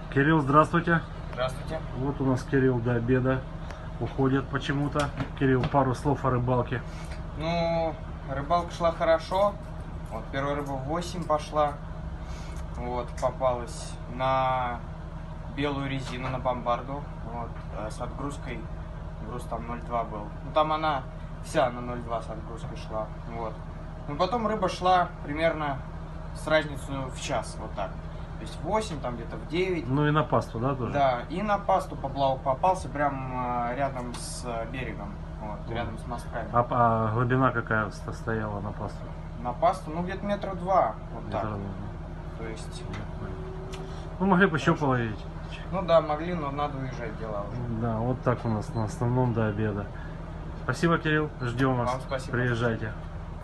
Кирилл, здравствуйте. Здравствуйте. Вот у нас Кирилл до обеда уходит почему-то. Кирилл, пару слов о рыбалке. Ну, рыбалка шла хорошо. Вот первая рыба в 8 пошла. Вот, попалась на белую резину, на бомбарду. Вот, с отгрузкой. Груз там 0,2 был. Ну, там она вся на 0,2 с отгрузкой шла. Вот. Но потом рыба шла примерно с разницей в час, вот так. То есть в 8, там где-то в 9. Ну и на пасту, да, тоже? Да, и на пасту поплавок попался прям рядом с берегом, вот, рядом с мостками. А глубина какая стояла на пасту? На пасту, ну где-то метра два, вот Метра так. два. То есть, Ну, могли бы еще половить. ну да, могли, но надо уезжать, дела уже. Да, вот так у нас на основном до обеда. Спасибо, Кирилл, ждем вас. Вам спасибо. Приезжайте.